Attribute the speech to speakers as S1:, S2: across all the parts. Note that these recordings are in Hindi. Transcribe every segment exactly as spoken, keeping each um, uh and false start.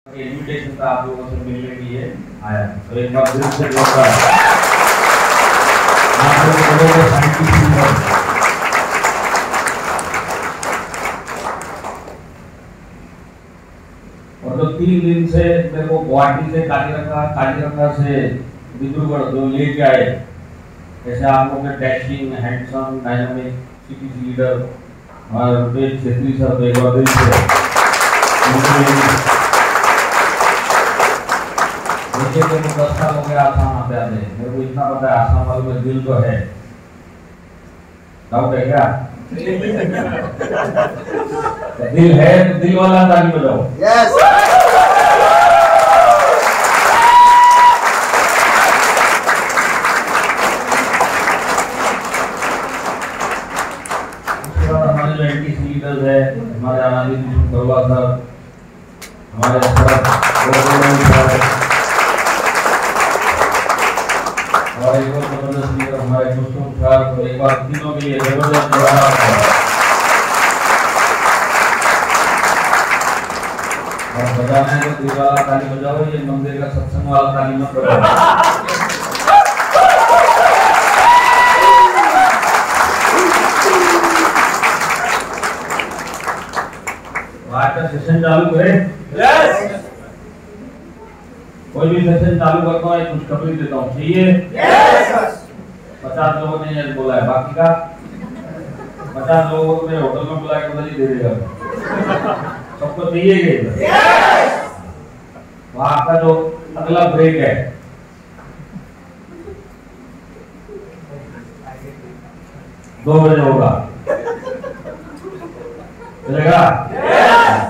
S1: इन्विटेशन था आप लोगों से मिलने के लिए आया, तो एक बार दिल से जोरदार आप लोगों को साइंटिफिक और तो तीन दिन से मेरे को गुवाहाटी से काजीरंगा काजीरंगा से डिब्रूगढ़ जो लेके आए, जैसे आप लोग के dashing handsome dynamic city leader और रुपेश छेत्री सर, तो एक बार दिल से मुझे तो दस साल हो गया आसाम आते आते, मेरे को इतना पता है आसाम वालों में दिल तो है, डाउट है क्या? दिल है तो दिल वाला ताली बजाओ। यस। उसके बाद हमारे जो एंटी लीडर्स है, हमारे आनंदी गरवा सर, हमारे और एक और जबरदस्त लीडर हमारे दोस्तों ख्याल को एक बार तीनों के लिए जबरदस्त जोरदार और बजाना है तो दिल वाला ताली बजाओ, ये मंदिर का सत्संग वाला ताली मत बजाओ। आज का सेशन चालू है। यस। कोई भी सेशन चालू करता हूँ कुछ खुशखबरी देता हूँ, चाहिए? यस। पचास लोगों ने ये बोला है, बाकी का पचास लोगों को मेरे होटल में बुला के बधाई दे देगा, सबको चाहिए? यस। तो आपका जो अगला ब्रेक है दो बजे होगा, चलेगा? यस।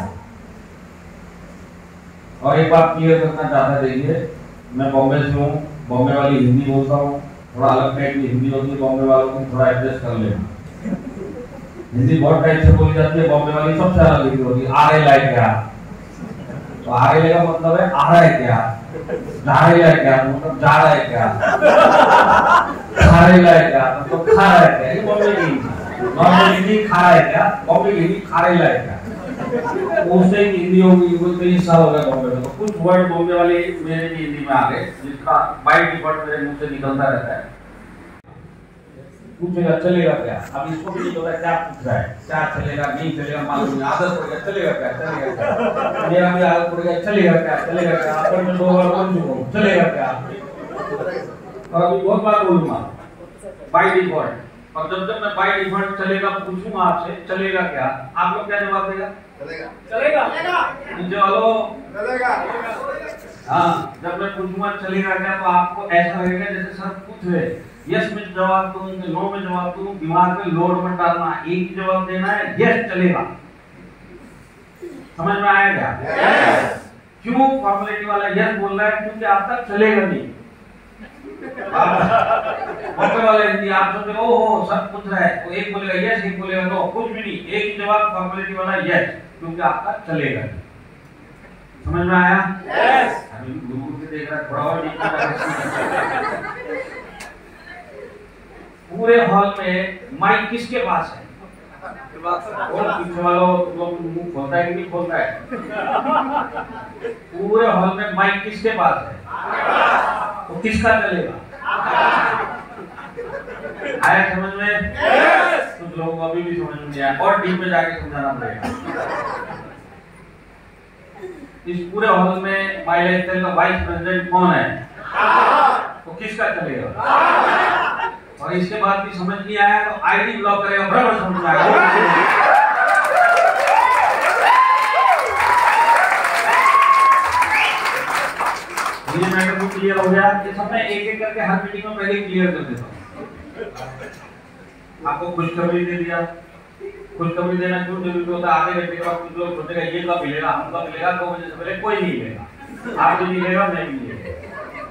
S1: और एक बात क्लियर करना चाहता है, देखिए मैं बॉम्बे से हूँ, बॉम्बे वाली हिंदी बोलता हूँ, थोड़ा अलग टाइप की हिंदी होती है बॉम्बे वालों की, थोड़ा एडजस्ट कर लेना। हिंदी बहुत टाइप से बोली जाती है, बॉम्बे वाली सबसे अलग हिंदी होती है। आ रहे लाइक क्या, तो आ रहे का मतलब है आ रहा है क्या, जा रहे है क्या मतलब जा रहा है क्या, खा रहे है क्या मतलब खा रहा है क्या, ये बॉम्बे की नॉर्मल हिंदी। खा रहा है क्या, बॉम्बे की हिंदी खा रहे है क्या, उससे हिंदी होगी। वो तेईस साल हो गए बॉम्बे में, तो कुछ वर्ड बॉम्बे वाले मेरे भी हिंदी में आ गए, जिसका बाय डिफॉल्ट मेरे मुंह से निकलता रहता है। पूछेगा चलेगा क्या, अब इसको भी नहीं पता क्या पूछ रहा है, क्या चलेगा नहीं चलेगा मालूम नहीं, आदत पड़ गया चलेगा क्या चलेगा क्या, मेरा भी आदत पड़ गया चलेगा क्या चलेगा क्या, अपन में दो बार बोल चुका हूं चलेगा क्या, और अभी बहुत बार बोलूंगा बाय डिफॉल्ट। और जब जब मैं बाय डिफॉल्ट चलेगा पूछूंगा आपसे चलेगा क्या, आप लोग क्या जवाब देगा? चलेगा चलेगा चलेगा चलो चलेगा। हाँ, जब मैं पूछूंगा चलेगा क्या तो आपको ऐसा लगेगा जैसे सर पूछ रहे, यस में जवाब दूं नो में जवाब दूं, दिमाग में लोड मत डालना, एक ही जवाब देना है, यस चलेगा। समझ में आया क्या? यस। क्यों फॉर्मेलिटी वाला यस बोल रहा है? क्योंकि आप तक चलेगा नहीं। बॉम्बे वाले हिंदी आप सोचते हो ओहो सब पूछ रहा है, तो एक बोलेगा यस एक बोलेगा नो, कुछ भी नहीं, एक ही जवाब फॉर्मेलिटी वाला यस, क्योंकि आपका चलेगा। समझ में आया? यस। अभी गुरु से देख रहा थोड़ा और पूरे हॉल में माइक किसके पास है? और पीछे वालों लोग मुंह खोलता है कि नहीं खोलता है? पूरे हॉल में माइक किसके पास है? तो किसका चलेगा? आया समझ में? yes! कुछ लोगों को अभी भी समझ में नहीं आया, और डीप में जाके समझाना पड़ेगा। इस पूरे हॉल में माई लाइफ का वाइस प्रेसिडेंट कौन है? तो किसका चलेगा? और इसके बाद भी समझ नहीं आया तो आईडी ब्लॉक करेगा, बराबर समझ में आएगा। ये मैटर को क्लियर हो गया, ये सब मैं एक एक करके हर मीटिंग में पहले क्लियर कर देता हूँ। आपको खुशखबरी दे दिया, खुशखबरी देना क्यों जरूरी होता है? आधे घंटे के बाद कुछ लोग सोचेगा ये कब मिलेगा, हम कब मिलेगा, दो बजे से पहले कोई नहीं मिलेगा, आप भी नहीं मिलेगा मैं भी नहीं मिलेगा।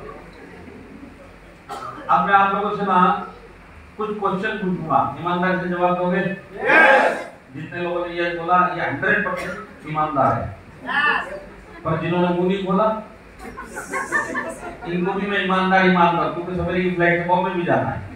S1: अब मैं आप लोगों से ना कुछ क्वेश्चन पूछूंगा, ईमानदारी से जवाब दोगे? यस। जितने लोगों ने ये बोला ये हंड्रेड परसेंट ईमानदार है, पर जिन्होंने मुंह नहीं खोला इनको भी मैं ईमानदार ईमानदार क्योंकि सवेरे की फ्लाइट से बॉम्बे भी जाना है।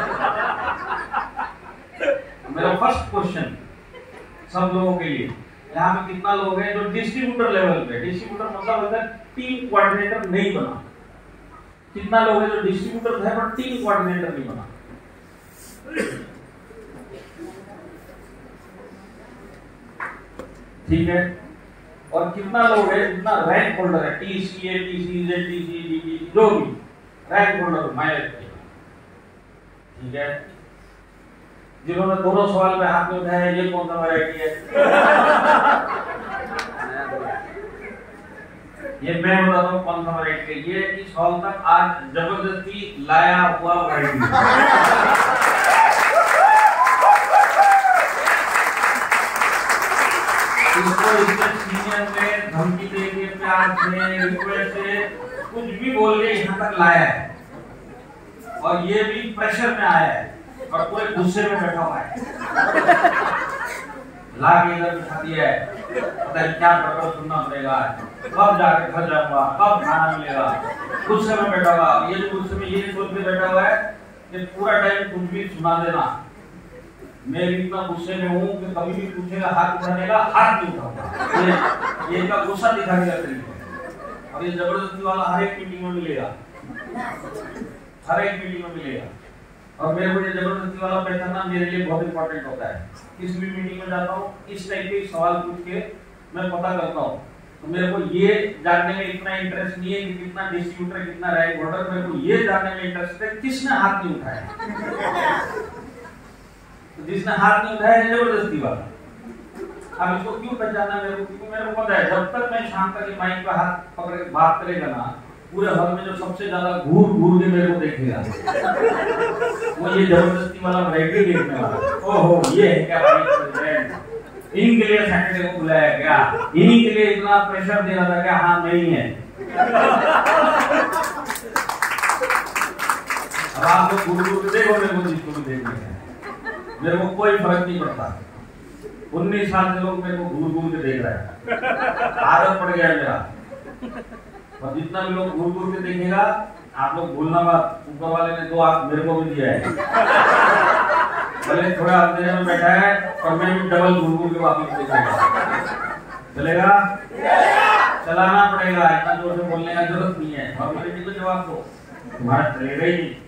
S1: मेरा फर्स्ट क्वेश्चन सब लोगों के लिए, यहाँ पे कितना लोग हैं जो डिस्ट्रीब्यूटर लेवल पे, डिस्ट्रीब्यूटर मतलब होता है टीम कोऑर्डिनेटर नहीं बना, कितना लोग हैं जो डिस्ट्रीब्यूटर है पर टीम कोऑर्डिनेटर नहीं बना। ठीक है, और कितना लोग है जितना रैंक होल्डर है, T C A, T C Z, T C D T, जो भी रैंक होल्डर माइलेज। ठीक है, जिन्होंने दोनों सवाल पे हाथ में उठाया ये कौन सा वैरायटी है? ये मैं बताता हूँ कौन सा वैरायटी है। ये इस हॉल तक आज जबरदस्ती लाया हुआ वैरायटी है। इसको इसके सीनियर में धमकी दे के, प्यार से, रिक्वेस्ट से, कुछ भी बोल के यहाँ तक लाया है, और ये भी प्रेशर में आया है और पूरे गुस्से में बैठा हुआ है। ला के इधर बिठा दिया है, पता है क्या प्रकार सुनना पड़ेगा, कब जाके घर जाऊंगा, कब खाना मिलेगा, गुस्से में बैठा हुआ। ये जो गुस्से में ये सोच के बैठा हुआ है कि पूरा टाइम कुछ भी सुना देना। मैं इतना गुस्से में हूँ कि कभी भी पूछेगा हाथ उठाने का, हाथ नहीं उठाऊंगा। ये ये का गुस्सा दिखाने का तरीका, और ये जबरदस्ती वाला हर एक मीटिंग में मिलेगा, हर एक मीटिंग में मिलेगा। और मेरे को ये जबरदस्ती वाला पहचानना मेरे लिए बहुत इंपॉर्टेंट होता है। किसी भी मीटिंग में जाता हूँ, इस टाइप के सवाल पूछ के मैं पता करता हूँ, तो मेरे को ये जानने में इतना इंटरेस्ट नहीं है कि कितना डिस्ट्रीब्यूटर, कितना रैंक होल्डर, मेरे को ये जानने में इंटरेस्ट है किसने हाथ नहीं उठाया। तो जिसने हाथ नहीं उठाया है जबरदस्ती वाला। अब इसको क्यों पहचाना मेरे को? क्योंकि मेरे को पता है जब तक मैं शाम तक माइक पे हाथ पकड़ के बात करेगा ना, पूरे हॉल में जो सबसे ज्यादा घूर घूर के मेरे को देखेगा वो ये जबरदस्ती वाला वैरायटी देखने वाला। ओहो, ये है क्या प्रेसिडेंट, इनके लिए सैटरडे को बुलाया क्या, इन्हीं के लिए इतना प्रेशर दे रहा था क्या? हाँ, नहीं है। अब आप लोग घूर घूर के देखो मेरे को, जिसको भी देखने का मेरे को कोई फर्क नहीं पड़ता। उन्नीस साल से लोग मेरे को घूर घूर के देख रहे हैं, आदत पड़ गया है मेरा। और जितना भी लोग घूर घूर के देखेगा, आप लोग भूलना मत, ऊपर वाले ने दो हाथ मेरे को भी दिया है। भले थोड़ा अंधेरे में बैठा है और मैं भी डबल घूर घूर के वापस देखेगा। चलेगा? चलाना पड़ेगा, इतना जोर से बोलने का जरूरत नहीं है। और मेरे को जवाब दो, तुम्हारा चलेगा ही नहीं।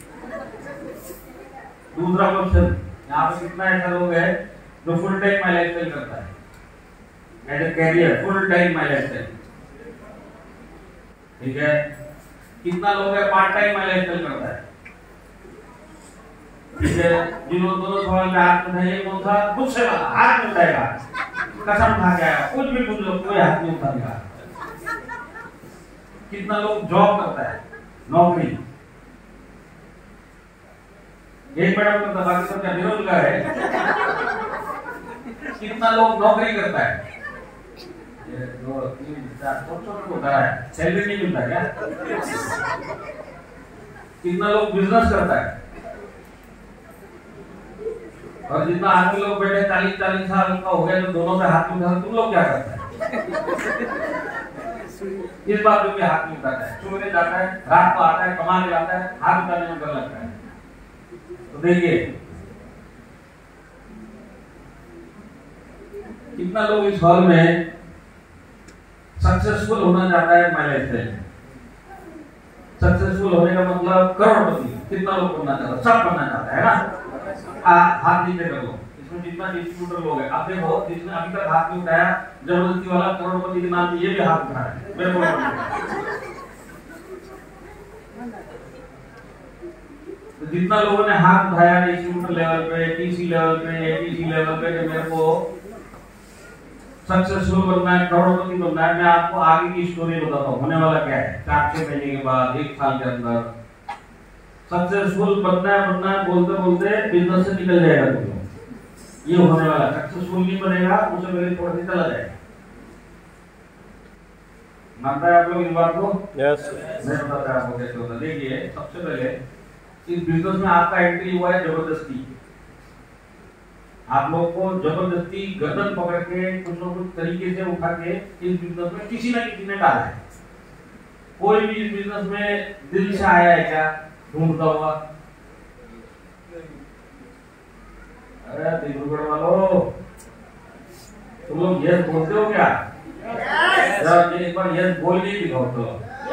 S1: दूसरा क्वेश्चन, यहाँ पे कितना ऐसा लोग है जो फुल टाइम माई लाइफस्टाइल करता है, as a career, full time my lifestyle. ठीक है, कितना लोग है पार्ट टाइम माई लाइफस्टाइल करता है? ठीक है, जिन्होंने दोनों सवाल में हाथ उठाए, कौन सा? गुस्से वाला हाथ नहीं उठाएगा, कसम खा के आया, कुछ भी पूछ लो कोई हाथ नहीं उठाएगा। कितना लोग जॉब करता है, नौकरी? एक मैडम करता, बाकी सब क्या बेरोजगार है? कितना लोग नौकरी करता है? ये दो तीन चार छोटे होता है, सैलरी नहीं मिलता क्या? कितना लोग बिजनेस करता है? और जितना आदमी लोग बैठे चालीस चालीस साल का हो गया जो दोनों पे हाथ में, तुम लोग क्या करते हैं? इस बात में भी हाथ नहीं उठाता है, सुबह जाता है, रात को आता है, कमा के लाता है, हाथ उठाने में डर लगता है। तो देखिए कितना लोग इस हॉल में सक्सेसफुल होना चाहता है माई लाइफस्टाइल में। सक्सेसफुल होने का मतलब करोड़पति, कितना लोग बनना चाहता है? सब बनना चाहता है ना? हाथ नीचे कर लो, इसमें जितना डिस्ट्रीब्यूटर लोग हैं। आप देखो, जिसने अभी तक हाथ नहीं उठाया जबरदस्ती वाला करोड़पति के नाम ये भी हाथ उठा रहा है, मेरे को। तो जितना लोगों ने हाथ उठाया डिस्ट्रीब्यूटर लेवल पे, टीसी लेवल पे, एटीसी लेवल पे, कि मेरे को सक्सेसफुल बनना है, करोड़पति बनना है, मैं आपको आगे की स्टोरी बताता हूँ होने वाला क्या है। चार छह महीने के बाद, एक साल के अंदर सक्सेसफुल बनना है बनना है बोलते बोलते बिजनेस से निकल जाएगा तुम लोग। ये होने वाला, सक्सेसफुल नहीं बनेगा, उसे मेरे थोड़ा सा चला जाएगा। मानता है आप लोग इस बात को? यस। मैं बताता हूँ आपको कैसे होता है। देखिए, सबसे पहले इस बिजनेस में आपका एंट्री हुआ है जबरदस्ती। आप लोग को जबरदस्ती गर्दन पकड़ के कुछ न कुछ तरीके से उठा के इस बिजनेस में किसी न किसी ने डाला है। कोई भी इस बिजनेस में दिल से आया है क्या ढूंढता हुआ? अरे दिलगुड़ वालों, तुम लोग यस बोलते हो क्या? यस। एक बार यस बोल के दिखाओ तो।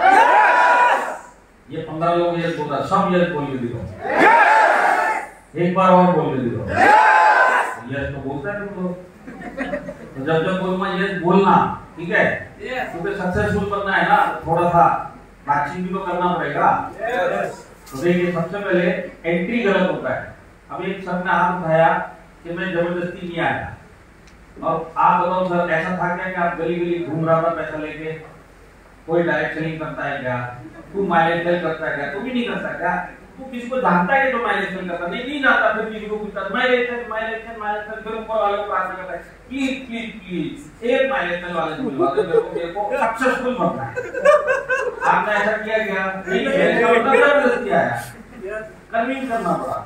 S1: ये पंद्रह लोग यस बोल रहा, सब यस बोल के दिखाओ। एक बार और बोल के दिखाओ। यस तो बोलता है तुम लोग। तो जब जब बोलूंगा यस बोलना, ठीक है? क्योंकि सक्सेसफुल बनना है ना, थोड़ा सा मैचिंग भी तो करना पड़ेगा। तो देखिए, सबसे पहले एंट्री गलत होता है। अब एक सर ने हाथ उठाया कि मैं जबरदस्ती नहीं आया, और आप बताओ सर ऐसा था क्या कि आप गली गली घूम रहा था पैसा लेके? कोई डायरेक्ट सेलिंग करता है क्या? तू माइलेज सेल करता है क्या? तू भी नहीं करता क्या? तू किसको जानता है कि तो माइलेज सेल करता नहीं? नहीं जानता, फिर किसी को पूछता mileage sale mileage sale mileage sale, फिर ऊपर वाले को प्रार्थना करता है प्लीज प्लीज प्लीज एक माइलेज सेल वाले से मिलवा दो मेरे को, मेरे को सक्सेसफुल बनना है। आपने ऐसा किया क्या? नहीं, मेरे को जबरदस्ती आया, कन्विंस करना पड़ा।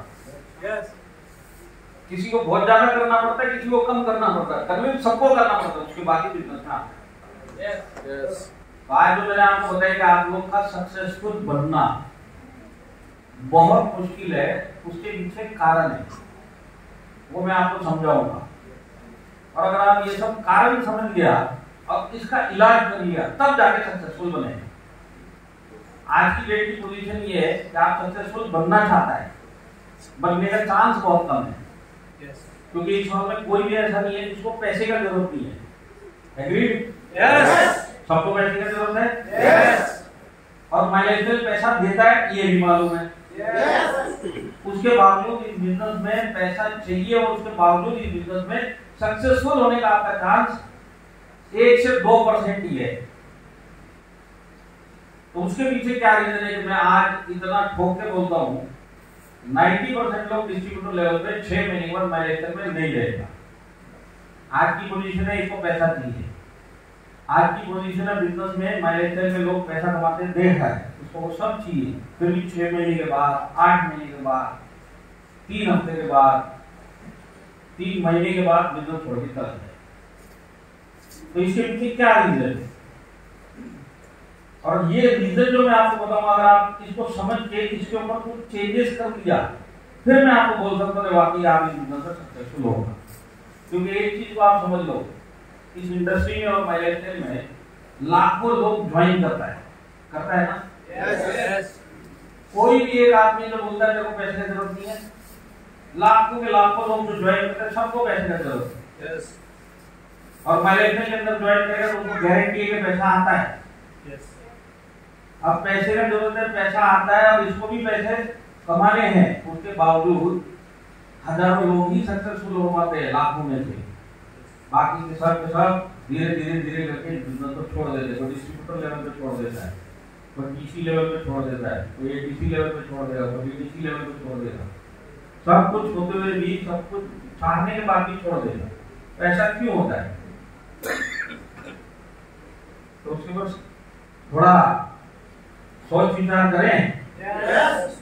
S1: किसी को बहुत ज्यादा करना पड़ता है, किसी को कम करना पड़ता है, कन्विंस सबको करना पड़ता है, उसके बाद ही बिजनेस था। Yes yes. आज जो मैंने आपको बताया कि आप लोग का सक्सेसफुल बनना बहुत मुश्किल है, उसके पीछे कारण है, वो मैं आपको समझाऊंगा। और अगर आप ये सब कारण समझ गया और इसका इलाज कर लिया, तब जाके सक्सेसफुल बने। आज की डेट की पोजीशन ये है कि आप सक्सेसफुल बनना चाहता है, बनने का चांस बहुत कम है, क्योंकि इस वर्ल्ड में कोई भी ऐसा नहीं है जिसको पैसे का जरूरत नहीं है। एग्रीड? यस। सबको पैसे की जरूरत है। यस। और माइलेज सेल पैसा देता है, ये भी मालूम है। यस। उसके बावजूद इस बिजनेस में पैसा चाहिए, और उसके बावजूद इस बिजनेस में सक्सेसफुल होने का आपका चांस एक से दो परसेंट ही है। तो उसके पीछे क्या रीजन है कि मैं आज इतना ठोक के बोलता हूँ, नब्बे परसेंट लोग डिस्ट्रीब्यूटर लेवल पे छह महीने बाद माइलेज सेल में नहीं रहेगा। आज की पोजीशन है, इसको पैसा चाहिए। आज की पोजीशन है बिजनेस में, माइलेज सेल में लोग पैसा कमाते देखा है, उसको वो सब चाहिए, फिर भी छह महीने के बाद, आठ महीने के बाद, तीन हफ्ते के बाद, तीन महीने के बाद बिजनेस छोड़ के चला जाए। तो इसके पीछे क्या रीजन है? और ये रीजन जो मैं आपको बताऊंगा, अगर आप इसको समझ के इसके ऊपर कुछ चेंजेस कर दिया, फिर मैं आपको बोल सकता हूँ वाकई आप इस बिजनेस में सक्सेसफुल होगा। क्योंकि एक चीज को आप समझ लो, इस इंडस्ट्री में और माइलेज सेल में लाखों लोग ज्वाइन करता है करता है ना? Yes yes. कोई भी एक आदमी जो बोलता है मेरे को पैसे की जरूरत नहीं है, लाखों के लाखों लोग जो ज्वाइन करते हैं सबको पैसे की जरूरत है। यस। और माइलेज सेल के अंदर ज्वाइन करेगा तो उनको गारंटी है कि पैसा आता है। यस। अब पैसे का जरूरत है, पैसा आता है, और इसको भी पैसे कमाने हैं, उसके बावजूद हजारों लोग ही सक्सेसफुल हो पाते हैं लाखों में से। बाकी के सब के सब धीरे धीरे धीरे करके बिजनेस को छोड़ देते हैं। कोई डिस्ट्रीब्यूटर लेवल पे छोड़ देता है, कोई डीसी लेवल पे छोड़ देता है, कोई एडीसी लेवल पे छोड़ देगा, कोई डीसी लेवल पे छोड़ देगा। सब कुछ होते हुए भी, सब कुछ चाहने के बाद भी छोड़ देगा। तो ऐसा क्यों होता है? तो उसके बाद थोड़ा सोच विचार करें। yes.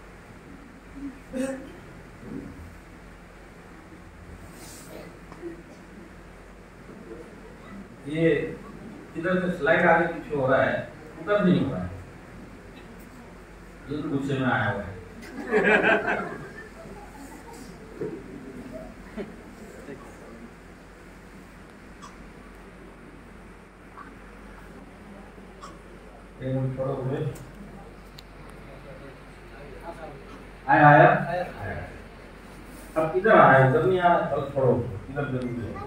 S1: ये इधर से स्लाइड आगे पीछे हो रहा है, उधर नहीं हो रहा है, ये गुस्से में आया हुआ है। छोड़ो हुए आया आया आया, अब इधर आया, उधर नहीं आया, चलो छोड़ो, इधर जरूर है।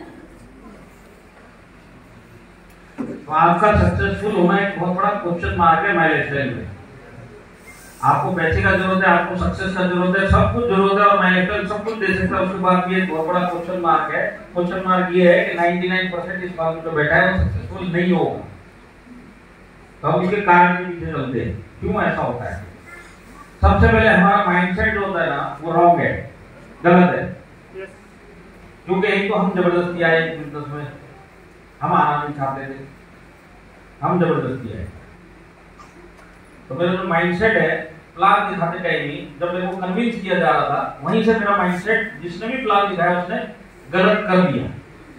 S1: तो आपका सक्सेसफुल होना एक बहुत बड़ा क्वेश्चन मार्क है माइलेज सेल में। आपको पैसे का जरूरत है, आपको सक्सेस का जरूरत है, सब कुछ जरूरत है, और माइलेज सेल सब कुछ दे सकता है। उसके बाद भी एक बहुत बड़ा क्वेश्चन मार्क है। क्वेश्चन मार्क ये है कि निन्यानवे परसेंट इस बात में जो बैठा है वो सक्सेसफुल नहीं होगा। तो हम इसके कारण के पीछे चलते हैं, क्यों ऐसा होता है? सबसे पहले हमारा माइंडसेट जो होता है ना, वो रॉन्ग है, गलत है। क्योंकि एक तो हम जबरदस्ती आए बिजनेस में, हम आना नहीं चाहते थे, हम जबरदस्ती आए। तो मेरा जो माइंडसेट है, प्लान दिखाते टाइम ही जब मेरे को कन्विंस किया जा रहा था, वहीं से मेरा माइंडसेट, जिसने भी प्लान दिखाया उसने गलत कर दिया।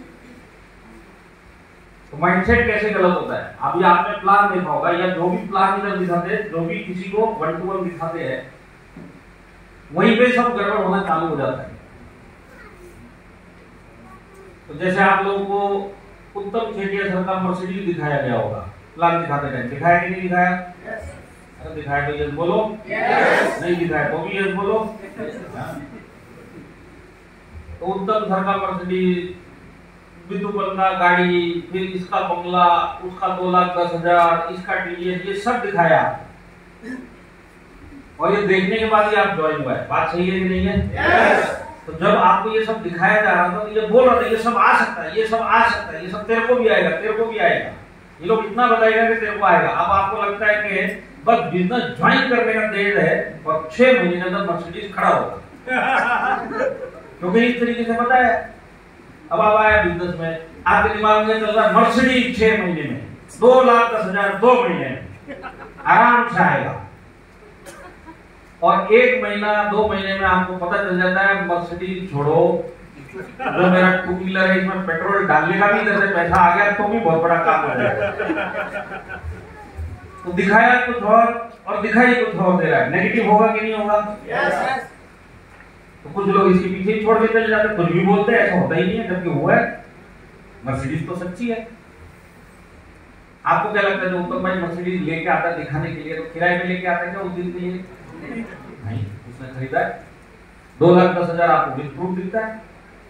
S1: तो माइंडसेट कैसे गलत होता है? अभी आपने प्लान देखा होगा, या जो भी प्लान इधर दिखाते हैं, जो भी किसी को वन टू वन दिखाते हैं, वहीं पे सब गड़बड़ होना चालू हो जाता है। तो जैसे आप लोगों को उत्तम खेतिया सर का मर्सिडीज दिखाया गया होगा, प्लान दिखाते टाइम दिखाया कि नहीं दिखाया? अरे दिखाया तो यस बोलो, नहीं दिखाया तो भी यस बोलो। तो उत्तम सर का मर्सिडीज, विद्युत का गाड़ी, फिर इसका बंगला, उसका दो लाख दस हजार, इसका टीवीएस, ये सब दिखाया। और ये देखने के बाद ही आप ज्वाइन हुए। बात सही है कि नहीं है? yes! तो जब आपको ये सब दिखाया जा रहा था तो ये बोल रहा था ये सब आ सकता है, ये सब आ सकता है, ये सब तेरे को भी आएगा, तेरे को भी आएगा। ये लोग इतना बताएगा कि तेरे को आएगा। अब आपको लगता है कि बस बिजनेस ज्वाइन करने का देर है और छह महीने के अंदर मर्सिडीज खड़ा होगा। क्योंकि इस तरीके से बताया। अब आप आया बिजनेस में, आपके दिमाग में चल रहा है मर्सिडीज छह महीने में, दो लाख दस हजार दो महीने में आराम से आएगा। और एक महीना दो महीने में आपको पता चल जाता है मर्सिडीज छोड़ो, जो मेरा टू व्हीलर है इसमें पेट्रोल डालने का भी इधर से पैसा आ गया तो भी बहुत बड़ा काम हो जाएगा। तो दिखाया कुछ और और दिखाई कुछ और दे रहा है। नेगेटिव होगा कि नहीं होगा? yes. तो कुछ लोग इसके पीछे छोड़ के चले जाते, कुछ भी बोलते हैं, ऐसा होता ही नहीं है, जबकि हुआ है। मर्सिडीज तो सच्ची है। आपको क्या लगता है जो उत्तम भाई मर्सिडीज लेके आता है दिखाने के लिए, तो किराए पे लेके आता है क्या उस दिन के लिए? नहीं, उसने खरीदा है। दो लाख दस हजार आपको विद प्रूफ दिखता है।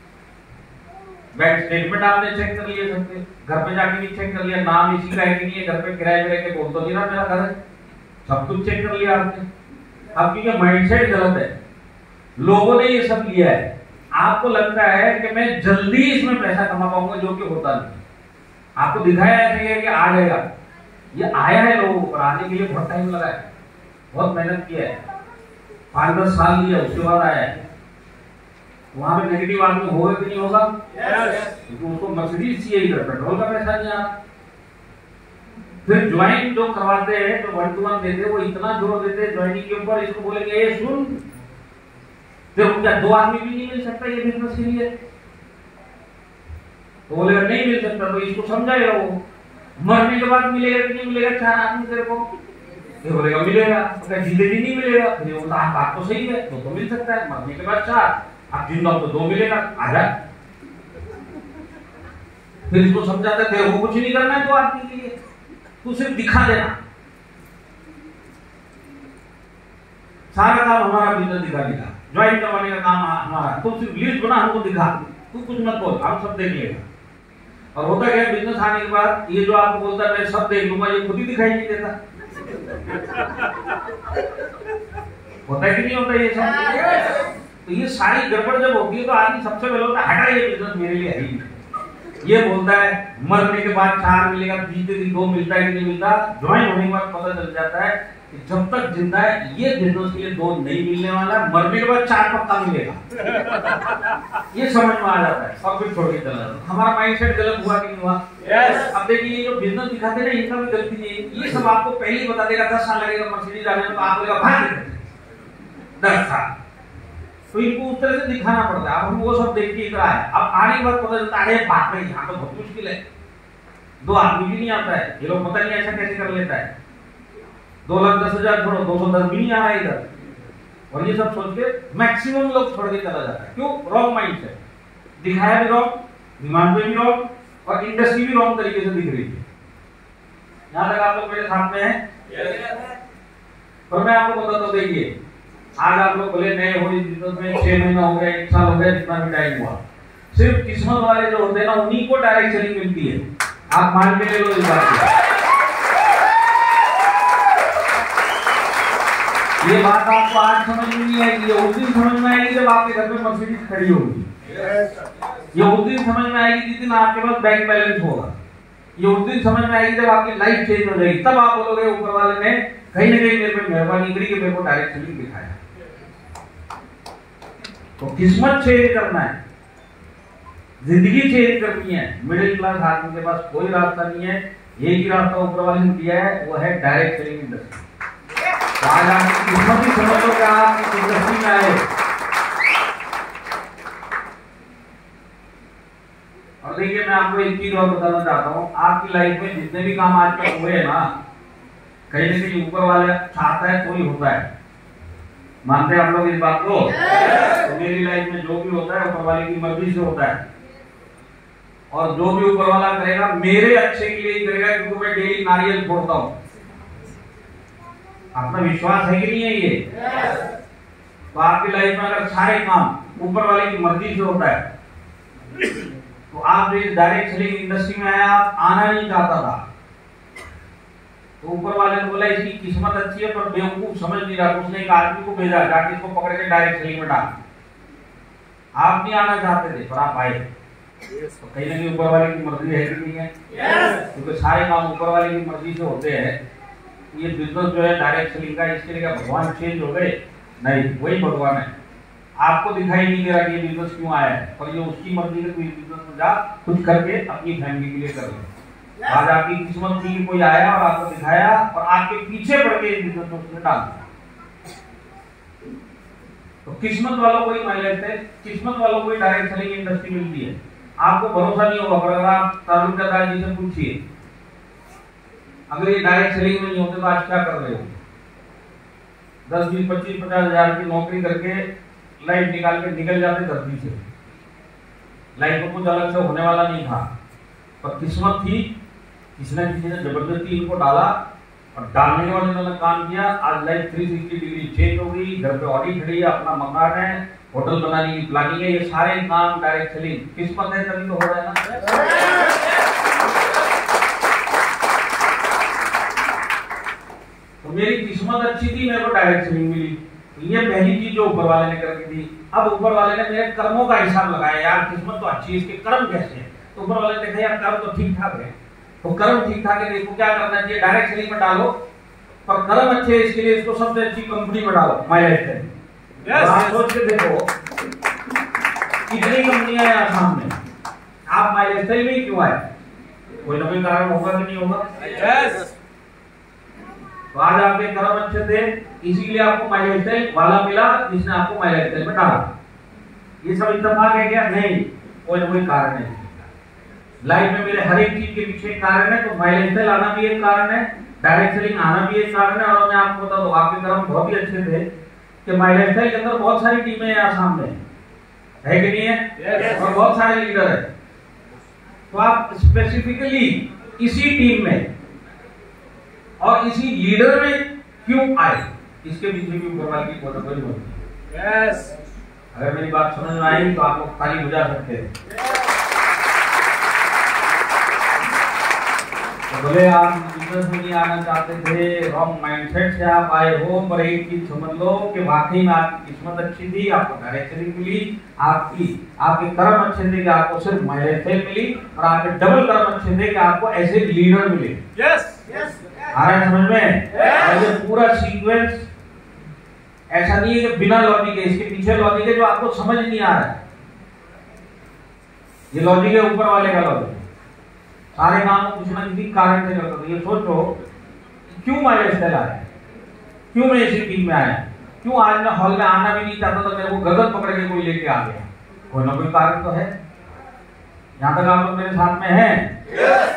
S1: बैंक स्टेटमेंट आपने चेक कर लिए सबके, घर पे जाके भी चेक कर लिया, नाम इसी का है कि नहीं है, घर पे किराए पे रह के बोल तो नहीं रहा मेरा घर है, सब कुछ चेक कर लिया आपने। अब क्योंकि माइंडसेट गलत है, लोगों ने ये सब लिया है, आपको लगता है कि मैं जल्दी इसमें पैसा कमा पाऊंगा, जो कि होता नहीं। आपको दिखाया है कि आ जाएगा, ये आया है लोगों को, आने के लिए बहुत टाइम लगा है, बहुत मेहनत किया है, पाँच दस साल लिया, उसके बाद आया है। वहां पे नेगेटिव आदमी होगा कि नहीं होगा? yes. क्योंकि उसको मर्सिडीज चाहिए, इधर पेट्रोल का पैसा नहीं आ रहा। फिर ज्वाइन जो करवाते हैं, जो वन टू वन देते हैं, वो इतना जोर देते हैं ज्वाइनिंग के ऊपर, इसको बोलेंगे ये सुन, फिर क्या दो आदमी भी नहीं मिल सकता ये बिजनेस के लिए? तो बोलेगा नहीं मिल सकता, तो इसको समझाएगा वो, मरने के बाद मिलेगा कि नहीं मिलेगा चार आदमी तेरे को? ये बोलेगा मिलेगा, तो जिंदगी नहीं मिलेगा। फिर वो बात तो सही है, तो तो मिल सकता है, मरने के बाद चार, आप जिंदा हो तो दो मिलेगा, आजा। फिर इसको समझाता है तेरे को कुछ नहीं करना है दो आदमी के लिए, तू सिर्फ दिखा देना, सारा काम हमारा बिजनेस दिखा दिखा, ज्वाइन करवाने का काम हमारा, तू सिर्फ लिस्ट बना हमको दिखा, तू कुछ मत बोल, हम सब देख लेगा। और होता क्या है बिजनेस आने के बाद ये जो आपको बोलता है मैं सब देख लूंगा, ये खुद ही दिखाई नहीं देता। होता है कि नहीं होता ये सब? तो ये सारी गड़बड़ जब होती है तो आदमी सबसे पहले होता है हटा ये बिजनेस मेरे लिए है ही नहीं। ये बोलता है मरने के बाद चार मिलेगा, जीते दिन दो मिलता है कि नहीं मिलता। ज्वाइन होने के बाद पता चल जाता है कि जब तक जिंदा है ये बिजनेस के लिए दो नहीं मिलने वाला, मरने के बाद चार पक्का मिलेगा। ये समझ में आ जाता है और फिर छोड़ के चला जाता है। हमारा माइंडसेट गलत हुआ कि नहीं हुआ? yes. अब देखिए ये जो बिजनेस दिखाते हैं ना, इनका भी गलती नहीं है। ये सब आपको पहले ही बता देगा दस साल लगेगा मर्सिडीज आने में, तो आप बोलेगा भाग दस साल, तो इनको उस तरह से दिखाना पड़ता है। अब हम वो सब देख के इधर आए, अब आने के बाद पता चलता है अरे बाप रे यहाँ तो बहुत मुश्किल है, दो आदमी भी नहीं आता है, ये लोग पता नहीं ऐसा कैसे कर लेता है, दो लाख दस हजार छोड़ो दो सौ दस भी नहीं आ रहा है इधर। और ये सब सोच के मैक्सिमम लोग छोड़ के चला जाता है। क्यों? रॉन्ग माइंड से दिखाया भी रॉन्ग, डिमांड पे भी रॉन्ग, और इंडस्ट्री भी रॉन्ग तरीके से दिख रही है। यहाँ तक आप लोग मेरे साथ में हैं? पर मैं आपको बताता हूँ, देखिए आज आप लोग बोले नए हो इस बिजनेस में, छह महीना हो गया, एक साल हो गया, जितना भी टाइम हुआ, सिर्फ किस्मत वाले जो होते हैं ना उन्हीं को डायरेक्ट सेलिंग मिलती है। आप मान के ले लो इस बात को। ये बात आपको आज समझ में नहीं आएगी, ये उस दिन समझ में आएगी जब आपके घर में मर्सिडीज खड़ी होगी। ये उस दिन समझ में आएगी जिस दिन आपके पास बैंक बैलेंस होगा। ये उस दिन समझ में आएगी जब आपकी लाइफ चेंज हो जाएगी, तब आप बोलोगे ऊपर वाले ने कहीं ना कहीं मेरे पे मेहरबानी करी कि मेरे को डायरेक्ट सेलिंग दिखाया। तो किस्मत चेंज करना है, जिंदगी चेंज करनी है। मिडिल क्लास आदमी के पास कोई रास्ता नहीं है, एक ही रास्ता ऊपर वाले ने दिया है, वो है डायरेक्ट सेलिंग इंडस्ट्री। तो आज आप किस्मत ही समझ लो कि आप इस इंडस्ट्री में आए। और देखिए मैं आपको एक चीज और बताना चाहता हूँ, आपकी लाइफ में जितने भी काम आज तक हुए ना, कहीं ना कहीं ऊपर वाले चाहता है तो ही होता है। मानते हैं आप लोग इस बात को? yes. तो मेरी लाइफ में जो भी होता है ऊपर वाले की मर्जी से होता है। और जो भी ऊपर वाला करेगा मेरे अच्छे के लिए ही करेगा, क्योंकि मैं डेली नारियल फोड़ता हूं। अपना विश्वास है कि नहीं है ये? yes. तो आपकी लाइफ में अगर सारे काम ऊपर वाले की मर्जी से होता है, तो आप इस डायरेक्ट सेलिंग इंडस्ट्री में आया, आप आना नहीं चाहता था, तो ऊपर वाले ने बोला इसकी किस्मत अच्छी है पर बेवकूफ समझ नहीं रहा, उसने एक आदमी को भेजा जाके इसको पकड़ के डायरेक्ट सेलिंग में डाल। आप नहीं आना चाहते थे पर आप आए। yes. तो कहीं ना कहीं ऊपर वाले की मर्जी है कि नहीं है? yes. क्योंकि सारे काम ऊपर वाले की मर्जी से होते हैं। ये बिजनेस जो है डायरेक्ट सेलिंग का, इसके लिए भगवान चेंज हो गए? नहीं, वही भगवान है। आपको दिखाई नहीं दे रहा कि ये बिजनेस क्यों आया है, पर ये उसकी मर्जी है कि बिजनेस में जा कुछ करके अपनी फैमिली के लिए कर ले। आज आपकी किस्मत थी, कोई आया और आपको दिखाया और आपके पीछे पड़ के इस बिजनेस में उसने डाल दिया। तो किस्मत वालों को ही माइलेज है, किस्मत वालों को ही डायरेक्ट सेलिंग इंडस्ट्री मिलती है। आपको भरोसा नहीं होगा, पर अगर आप तारुण्य दास जी से पूछिए, अगर ये डायरेक्ट सेलिंग में नहीं होते तो आज क्या कर रहे हो? दस बीस पच्चीस पचास हजार की नौकरी करके लाइफ निकाल के निकल जाते धरती से। लाइफ में कुछ अलग से होने वाला नहीं था, पर किस्मत थी, किसी न किसी ने जबरदस्ती इनको डाला और डालने के बाद इन्होंने काम किया। आज life three sixty degree change हो गई, घर पे ऑडी खड़ी है, अपना मकान है, होटल बनाने की प्लानिंग है। ये सारे काम डायरेक्ट सेलिंग, किस्मत है तभी तो हो रहा है ना। तो मेरी किस्मत अच्छी थी, मेरे को डायरेक्ट सेलिंग मिली। ये पहली चीज जो ऊपर वाले ने करके दी। अब ऊपर वाले ने मेरे कर्मों का हिसाब लगाया, यार किस्मत तो अच्छी है, इसके कर्म कैसे हैं? तो ऊपर वाले ने देखा यार कर्म तो ठीक ठाक है, तो कर्म ठीक ठाक है, देखो क्या करना चाहिए, डायरेक्ट सेलिंग में डालो, पर कर्म अच्छे है इसके लिए इसको सबसे अच्छी कंपनी में डालो, माय लाइफ। आप सोच के देखो कितनी कंपनियां हैं सामने, आप माय लाइफ में क्यों आए? कोई ना कोई कारण होगा कि नहीं होगा? यस। तो आज आपके कर्म अच्छे थे, इसीलिए आपको माय लाइफ वाला मिला जिसने आपको माय लाइफ में डाला। ये सब इत्तेफाक है क्या? नहीं, कोई ना कोई कारण है। लाइफ में मेरे हर एक चीज के पीछे एक कारण है, तो माय लाइफ आना भी एक कारण है, डायरेक्ट सेलिंग आना भी एक कारण है। और मैं आपको बता दूं, आपके कर्म बहुत ही अच्छे थे कि माय लाइफ के अंदर बहुत सारी टीमें हैं यहाँ सामने, है कि नहीं है? yes. और बहुत सारे लीडर है, तो आप स्पेसिफिकली इसी टीम में और इसी लीडर में क्यों आए, इसके पीछे भी ऊपर वाले की कोई ना कोई होती है। यस। अगर मेरी बात समझ में आई तो आप लोग ताली बजा सकते हैं। तो बोले आप बिजनेस में नहीं आना चाहते थे, रॉन्ग माइंडसेट से आप आए हो, पर एक चीज समझ लो कि वाकई में आपकी किस्मत अच्छी थी, आपको डायरेक्ट सेलिंग मिली, आपकी आपके कर्म अच्छे थे कि आपको सिर्फ माइलेज सेल मिली, और आपके डबल कर्म अच्छे थे कि आपको ऐसे लीडर मिले। Yes yes. आ रहा है समझ में? और ये पूरा सीक्वेंस ऐसा नहीं है कि बिना लॉजिक है, इसके पीछे लॉजिक है जो आपको समझ नहीं आ रहा है। ये लॉजिक है ऊपर वाले का लॉजिक। सारे काम कुछ ना किसी कारण से करते थे। ये सोचो क्यों माइलेज सेल आया, क्यों मैं इसी टीम में आया, क्यों आज मैं हॉल में आना भी नहीं चाहता था, मेरे को गगन पकड़ के कोई लेके आ गया। कोई ना कोई कारण तो है। यहां तक आप लोग मेरे साथ में हैं? yes.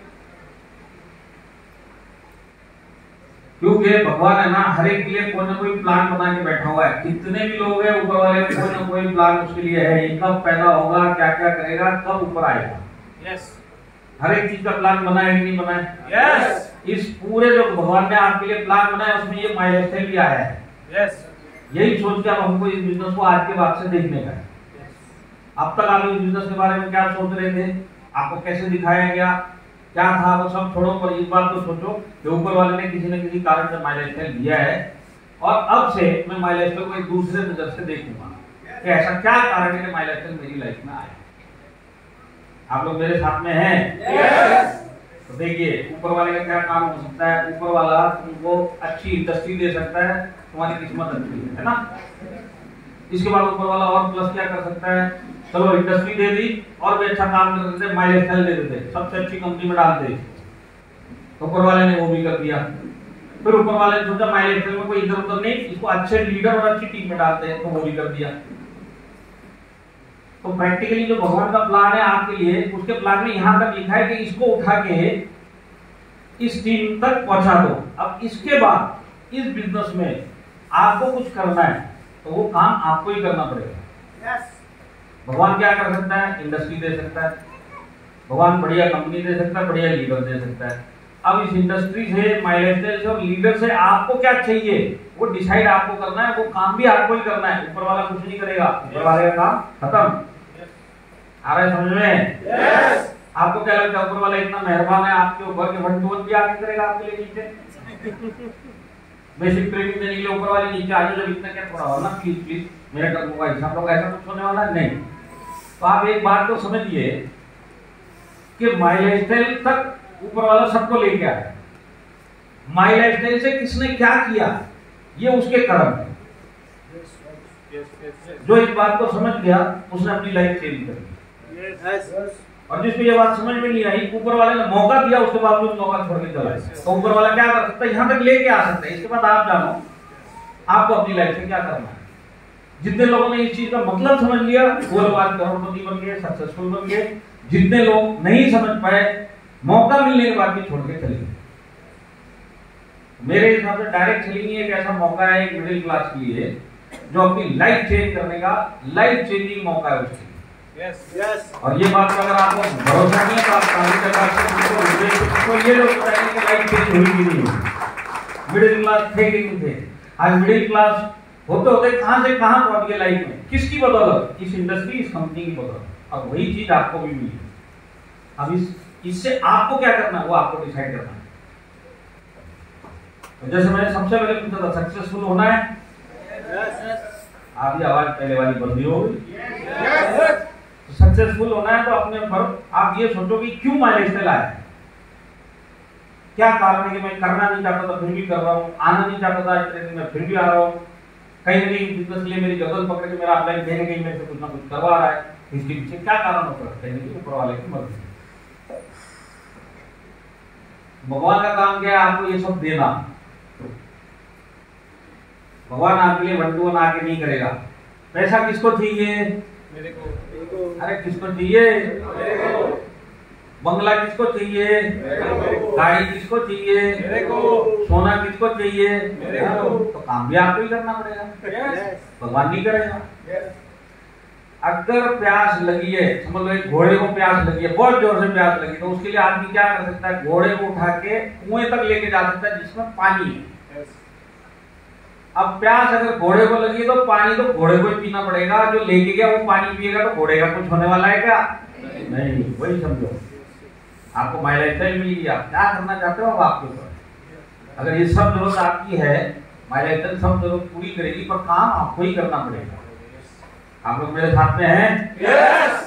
S1: क्योंकि भगवान है ना, हर एक के लिए कोई ना कोई प्लान बना के बैठा हुआ है। कितने भी लोग हैं ऊपर वाले, कोई ना कोई प्लान उसके लिए है। ये कब पैदा होगा, क्या क्या करेगा, कब ऊपर आएगा। यस। हर एक चीज का प्लान बना है कि नहीं बना है? यस। इस पूरे जो भगवान ने आपके लिए प्लान बनाया उसमें ये माइलेज सेल भी आया है। यस। यही सोच के अब हमको इस बिजनेस को आज के बाद से देखने का है। अब तक आप इस बिजनेस के बारे में क्या सोच रहे थे, आपको कैसे दिखाया गया, क्या था, वो सब छोड़ो, पर इस बात को सोचो कि ऊपर वाले ने किसी न किसी कारण से माइलेज सेल दिया है, और अब से मैं माइलेज सेल को एक दूसरे नजर से देखूंगा कि ऐसा क्या कारण है कि माइलेज सेल मेरी लाइफ में आया। आप लोग मेरे साथ में हैं? yes. तो देखिए ऊपर वाले का क्या काम हो सकता है। ऊपर वाला तुमको अच्छी इंडस्ट्री दे सकता है, तुम्हारी किस्मत अच्छी है, है ना। इसके बाद ऊपर वाला और प्लस क्या कर सकता है, चलो इंडस्ट्री दे दी और भी अच्छा काम कर देते, माइलेज सेल दे देते, सबसे अच्छी कंपनी में डाल दे। तो ऊपर वाले ने वो भी कर दिया। फिर ऊपर वाले ने सोचा माइलेज सेल में कोई इधर उधर नहीं, इसको अच्छे लीडर और अच्छी टीम में डालते हैं, तो वो भी कर दिया। तो प्रैक्टिकली जो भगवान का प्लान है आपके लिए, उसके प्लान में यहां तक लिखा है कि इसको उठा के इस टीम तक पहुंचा दो। अब इसके बाद इस बिजनेस में आपको कुछ करना है तो वो काम आपको ही करना पड़ेगा। yes. भगवान क्या कर सकता है, इंडस्ट्री दे सकता है, भगवान बढ़िया कंपनी दे सकता है, बढ़िया लीडर दे सकता है। अब इस इंडस्ट्री से, माय लाइफस्टाइल से और लीडर से आपको क्या चाहिए वो डिसाइड आपको करना है, वो काम भी आपको ही करना है, ऊपर वाला कुछ नहीं करेगा, ऊपर वाले का काम खत्म। आ रहा है समझ में? yes. आपको क्या लगता है ऊपर वाला इतना मेहरबान है आपके ऊपर कि वन टू वन भी आके करेगा आपके लिए नीचे? बेसिक ट्रेनिंग देने के लिए ऊपर वाले नीचे आ जाओ, जब इतना क्या थोड़ा हो ना, प्लीज प्लीज मेरा कर्मों का हिसाब लोग, ऐसा कुछ होने वाला नहीं। तो आप एक बात तो समझिए कि माय लाइफस्टाइल तक ऊपर वाला सबको लेके आया। माय लाइफस्टाइल से किसने क्या किया ये उसके कर्म है। जो इस बात को समझ गया उसने अपनी लाइफ चेंज कर दी। और जिसको ये बात समझ में नहीं आई, ऊपर वाले ने मौका दिया, उसके बावजूद मौका छोड़ के चला गया, तो ऊपर वाला क्या कर सकता है? यहाँ तक लेके आ सकता है। इसके बाद आप जानो आपको अपनी लाइफ से क्या करना है। जितने लोगों ने इस चीज का मतलब समझ लिया वो लोग आज करोड़पति बन गए, सक्सेसफुल बन गए। जितने लोग नहीं समझ पाए, मौका मिलने के बाद भी छोड़ के चले गए। मेरे हिसाब से डायरेक्ट सेलिंग एक ऐसा मौका है एक मिडिल क्लास के लिए जो अपनी लाइफ चेंज करने का लाइफ चेंजिंग मौका है उसके लिए। Yes, yes. और ये बात अगर आपको भरोसा नहीं है तो आप कानूनी प्रकार से तो ये लोग बताएंगे कि लाइफ चेंज हुई भी नहीं हुई। मिडिल क्लास थे कि नहीं थे? आज मिडिल क्लास होते होते कहां से कहां पहुंच गए लाइफ में, किसकी बदौलत? इस इंडस्ट्री, इस कंपनी की बदौलत। अब वही चीज आपको भी मिली। अब इस इससे आपको क्या करना है वो आपको डिसाइड करना है। तो जैसे मैंने सबसे पहले पूछा था सक्सेसफुल होना है, आपकी आवाज पहले वाली बंदी हो गई। सक्सेसफुल होना है तो अपने ऊपर आप ये सोचो कि क्यों माय लाइफस्टाइल आया, क्या कारण है कि मैं करना नहीं चाहता था फिर भी कर रहा हूँ, आना नहीं चाहता था ट्रेनिंग में फिर भी आ रहा हूँ, कहीं ना कहीं बिजनेस के लिए मेरी गर्दन पकड़ के मेरा अपलाइन कहीं ना कहीं मेरे से कुछ ना कुछ करवा रहा है। इसके पीछे क्या कारण होता है? कहीं ना ऊपर वाले की मर्जी। भगवान का काम क्या है? आपको ये सब देना। भगवान आपके लिए वन टू वन आके नहीं करेगा। पैसा किसको चाहिए? मेरे को। अरे किसको चाहिए? मेरे को। बंगला किसको चाहिए? मेरे को। गाड़ी किसको चाहिए? मेरे को। सोना किसको चाहिए? मेरे को। तो काम भी आपको ही करना पड़ेगा, भगवान नहीं करेगा। अगर प्यास लगी है, समझ लो एक घोड़े को प्यास लगी है, बहुत जोर से प्यास लगी, तो उसके लिए आदमी क्या कर सकता है? घोड़े को उठा के कुएं तक लेके जा सकता है जिसमें पानी है। अब प्यास अगर घोड़े को लगी तो पानी तो घोड़े को ही पीना पड़ेगा, जो लेके गया वो पानी पिएगा तो घोड़े का कुछ होने वाला है क्या? नहीं। वही समझो, आपको माय लाइफस्टाइल मिल गई, आप क्या करना चाहते हो अब आपके ऊपर। अगर ये सब जरूरत आपकी है, माय लाइफस्टाइल सब जरूरत पूरी करेगी, पर काम आपको ही करना पड़ेगा। आप लोग मेरे साथ में हैं? yes!